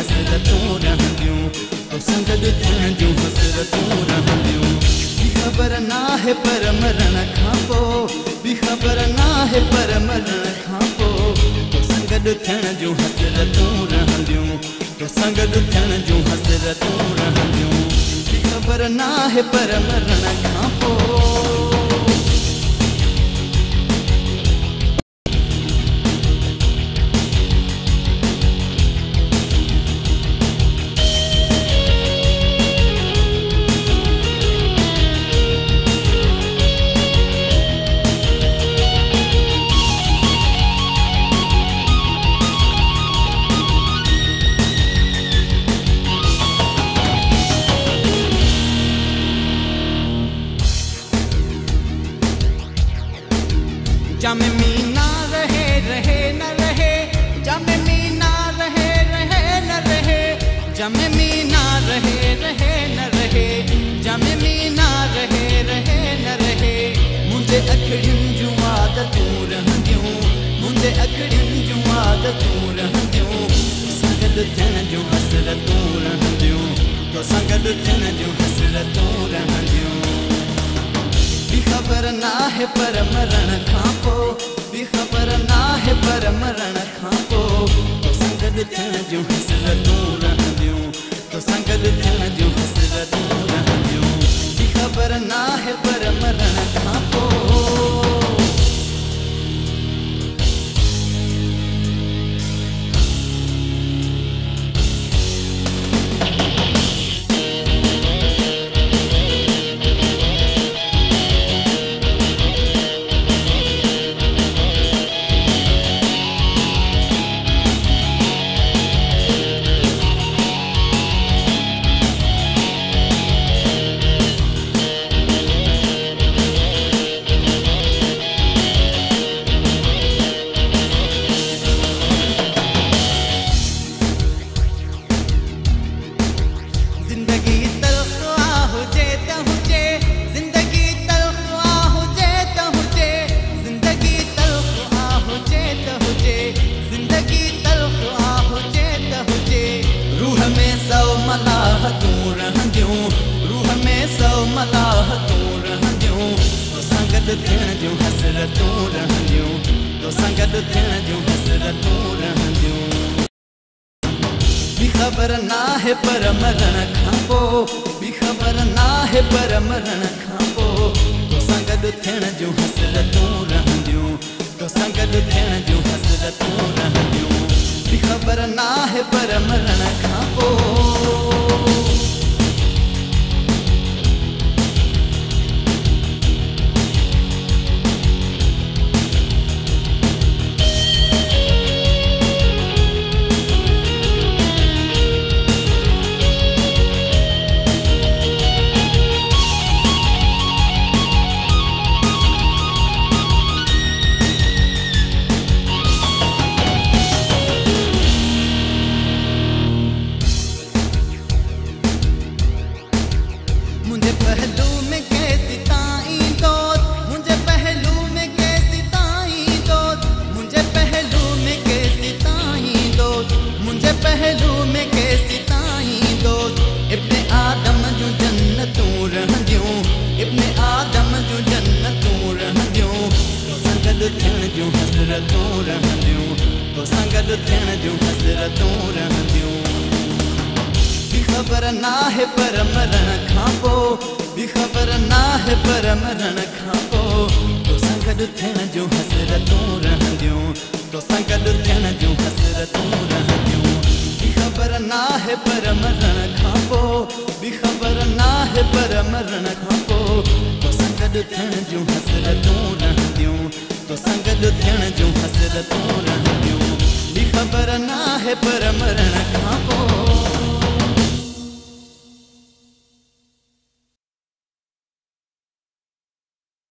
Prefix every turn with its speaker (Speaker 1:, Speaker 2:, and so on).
Speaker 1: हसरतूं रहंदियूं, तोसां गॾु थियण जूं हसरतूं रहंदियूं। बि ख़बर नाहे पर मरण खां पोइ, बि ख़बर नाहे पर मरण खां पोइ, तोसां गॾु थियण जूं हसरतूं रहंदियूं, तोसां गॾु थियण जूं हसरतूं रहंदियूं। बि ख़बर नाहे पर मरण खां पोइ। जामे मीना रहे रहे न रहे, जामे मीना रहे रहे न रहे, जामे मीना रहे रहे न रहे, जामे मीना रहे रहे न रहे। मुंहिंजे अखियुनि जूं आदतूं रहंदियूं, मुंहिंजे अखियुनि जूं आदतूं रहंदियूं, तोसां गॾु थियण जूं हसरतूं रहंदियूं, तोसां गॾु थियण जूं हसरतूं रहंदियूं। बि ख़बर नाहे पर मरण खां पोइ, बि ख़बर नाहे पर मरण खां पोइ, तोसां गॾु थियण जूं हसरतूं रहंदियूं, तोसां गॾु थियण जूं हसरतूं रहंदियूं। बि ख़बर नाहे पर मरण खां पोइ। रूह में सौ मलाहतूं रहंदियूं, तोसां गॾु थियण जूं हसरतूं रहंदियूं, तोसां गॾु थियण जूं हसरतूं रहंदियूं। बि ख़बर नाहे पर मरण खां पोइ, बि ख़बर नाहे पर मरण खां पोइ, तोसां गॾु थियण जूं हसरतूं रहंदियूं, तोसां गॾु थियण जूं हसरतूं रहंदियूं। बि ख़बर नाहे पर मरण खां पोइ। पहलू में कैसी ताईं दोस्त, इब्ने आदम जूं जन्नतूं रहंदियूं, इब्ने आदम जूं जन्नतूं रहंदियूं, तोसां गॾु थियण जूं हसरतूं रहंदियूं, तोसां गॾु थियण जूं हसरतूं रहंदियूं। बि ख़बर नाहे पर मरण खां पोइ, बि ख़बर नाहे पर मरण खां पोइ, तोसां गॾु थियण जूं हसरतूं रहंदियूं, तोसां गॾु थियण जूं हसरतूं रहंदियूं। बि ख़बर नाहे पर मरण खां पोइ, बि ख़बर नाहे पर मरण खां पोइ, तोसां गॾु थियण जूं हसरतूं रहंदियूं, तोसां गॾु थियण जूं हसरतूं रहंदियूं। बि ख़बर नाहे पर मरण खां